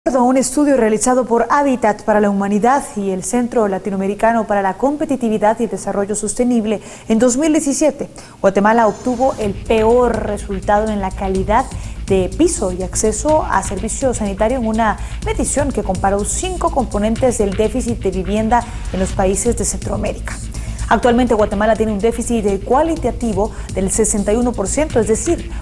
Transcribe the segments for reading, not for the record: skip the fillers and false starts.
Un estudio realizado por Hábitat para la Humanidad y el Centro Latinoamericano para la Competitividad y Desarrollo Sostenible, en 2017, Guatemala obtuvo el peor resultado en la calidad de piso y acceso a servicios sanitarios en una medición que comparó 5 componentes del déficit de vivienda en los países de Centroamérica. Actualmente Guatemala tiene un déficit cualitativo del 61%, es decir,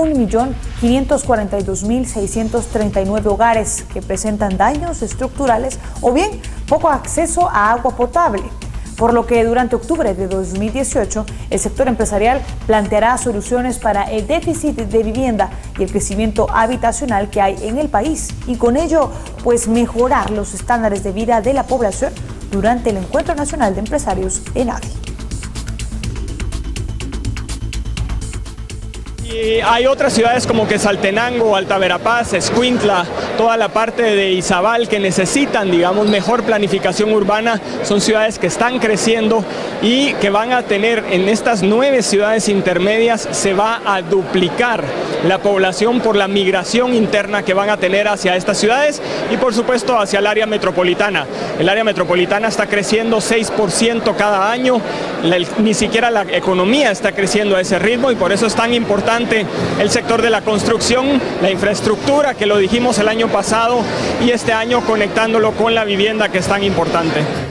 1.542.639 hogares que presentan daños estructurales o bien poco acceso a agua potable. Por lo que durante octubre de 2018, el sector empresarial planteará soluciones para el déficit de vivienda y el crecimiento habitacional que hay en el país y con ello, pues mejorar los estándares de vida de la población durante el Encuentro Nacional de Empresarios en ADI. Y hay otras ciudades como Quetzaltenango, Alta Verapaz, Escuintla, toda la parte de Izabal que necesitan, digamos, mejor planificación urbana. Son ciudades que están creciendo y que van a tener en estas 9 ciudades intermedias, se va a duplicar la población por la migración interna que van a tener hacia estas ciudades y por supuesto hacia el área metropolitana. El área metropolitana está creciendo 6% cada año, ni siquiera la economía está creciendo a ese ritmo y por eso es tan importante el sector de la construcción, la infraestructura, que lo dijimos el año pasado, y este año conectándolo con la vivienda, que es tan importante.